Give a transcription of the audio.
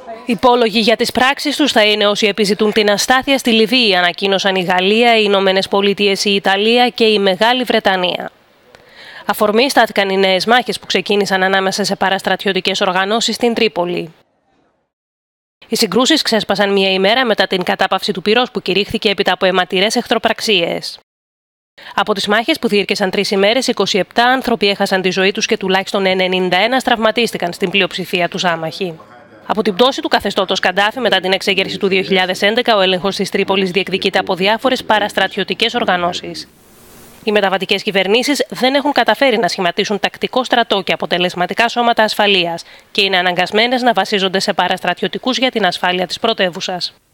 Υπόλογοι για τις πράξεις τους θα είναι όσοι επιζητούν την αστάθεια στη Λιβύη, ανακοίνωσαν η Γαλλία, οι Ηνωμένες Πολιτείες, η Ιταλία και η Μεγάλη Βρετανία. Αφορμή στάθηκαν οι νέες μάχες που ξεκίνησαν ανάμεσα σε παραστρατιωτικές οργανώσεις στην Τρίπολη. Οι συγκρούσεις ξέσπασαν μία ημέρα μετά την κατάπαυση του πυρός που κηρύχθηκε έπειτα από αιματηρές εχθροπραξίες. Από τις μάχες που διήρκεσαν 3 ημέρες, 27 άνθρωποι έχασαν τη ζωή τους και τουλάχιστον 91 τραυματίστηκαν, στην πλειοψηφία τους άμαχοι. Από την πτώση του καθεστώτος Καντάφη μετά την εξέγερση του 2011, ο έλεγχος της Τρίπολης διεκδικείται από διάφορες παραστρατιωτικές οργανώσεις. Οι μεταβατικές κυβερνήσεις δεν έχουν καταφέρει να σχηματίσουν τακτικό στρατό και αποτελεσματικά σώματα ασφαλείας και είναι αναγκασμένες να βασίζονται σε παραστρατιωτικούς για την ασφάλεια της πρωτεύουσας.